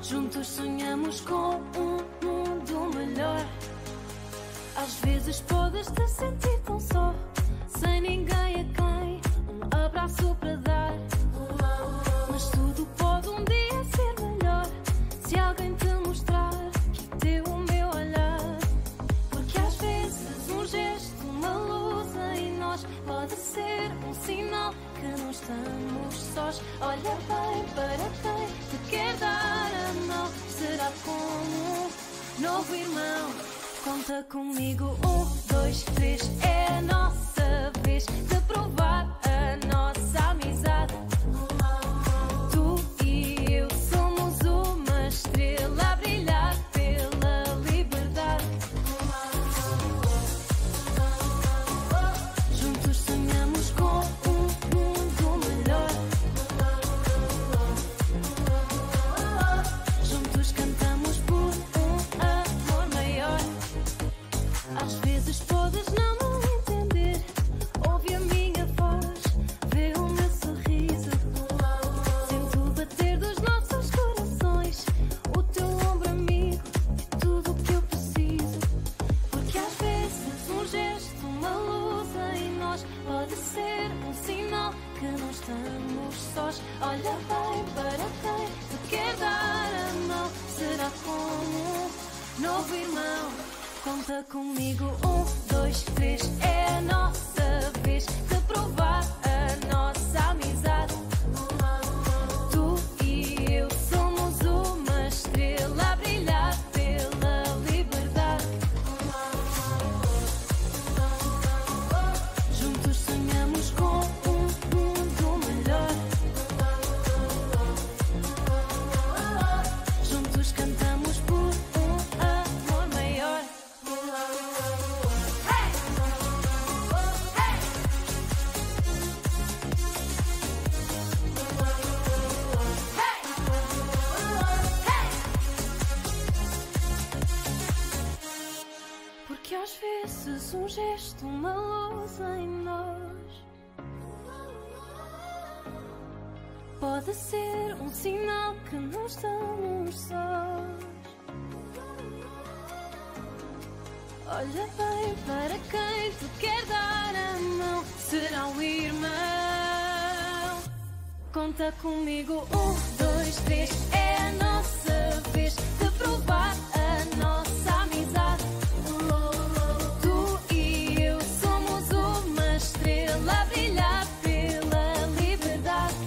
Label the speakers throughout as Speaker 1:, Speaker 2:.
Speaker 1: Juntos sonhamos com um mundo melhor. Às vezes podes te sentir tão só, sem ninguém a quem um abraço para dar. Mas tudo pode um dia ser melhor, se alguém te mostrar que teu o meu olhar. Porque às vezes um gesto, uma luz em nós pode ser um sinal que não estamos sós. Olha bem para quem te quer dar a mão, será como um novo irmão. Conta comigo, 1, 2, 3, é a nossa vez de provar a nossa amizade. Tu e eu somos uma estrela a brilhar pela liberdade. Juntos sonhamos com um mundo melhor. Juntos cantamos por um amor maior. Às vezes podes não me entender, ouve a minha voz, vê o meu sorriso. Sinto o bater dos nossos corações, o teu ombro amigo, é tudo o que eu preciso. Porque às vezes um gesto, uma luz em nós pode ser um sinal que não estamos sós. Olha bem para quem te quer dar a mão, será como um novo irmão. Conta comigo, 1, 2, 3, é a nossa vez de provar a nossa amizade. Tu e eu somos uma estrela a brilhar pela liberdade. Juntos sonhamos com um mundo melhor. Juntos cantamos por um amor maior. Porque às vezes um gesto, uma luz em nós pode ser um sinal que não estamos sós. Olha bem para quem te quer dar a mão, será um irmão. Conta comigo, 1, 2, 3, é a nossa vez de provar a nossa amizade. Tu e eu somos uma estrela a brilhar pela liberdade.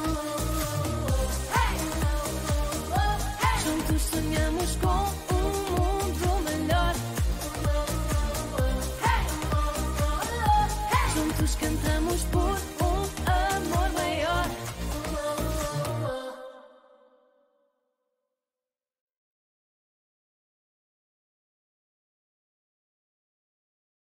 Speaker 1: Juntos sonhamos com um mundo melhor. Juntos cantamos por